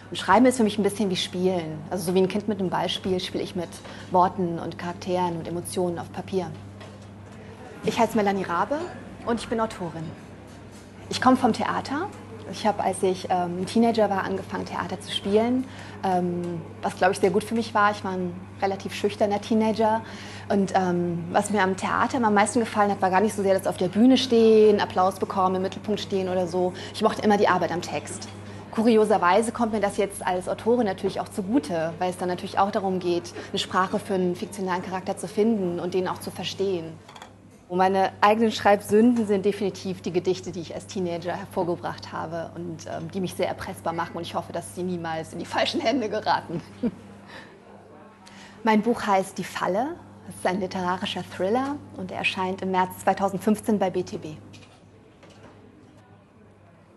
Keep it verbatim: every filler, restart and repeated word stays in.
Schreiben ist für mich ein bisschen wie Spielen. Also so wie ein Kind mit einem Ball spielt, spiele ich mit Worten und Charakteren und Emotionen auf Papier. Ich heiße Melanie Rabe und ich bin Autorin. Ich komme vom Theater. Ich habe, als ich ähm, Teenager war, angefangen, Theater zu spielen, ähm, was, glaube ich, sehr gut für mich war. Ich war ein relativ schüchterner Teenager. Und ähm, was mir am Theater am meisten gefallen hat, war gar nicht so sehr das auf der Bühne stehen, Applaus bekommen, im Mittelpunkt stehen oder so. Ich mochte immer die Arbeit am Text. Kurioserweise kommt mir das jetzt als Autorin natürlich auch zugute, weil es dann natürlich auch darum geht, eine Sprache für einen fiktionalen Charakter zu finden und den auch zu verstehen. Und meine eigenen Schreibsünden sind definitiv die Gedichte, die ich als Teenager hervorgebracht habe und ähm, die mich sehr erpressbar machen, und ich hoffe, dass sie niemals in die falschen Hände geraten. Mein Buch heißt Die Falle. Es ist ein literarischer Thriller und er erscheint im März zweitausendfünfzehn bei B T B.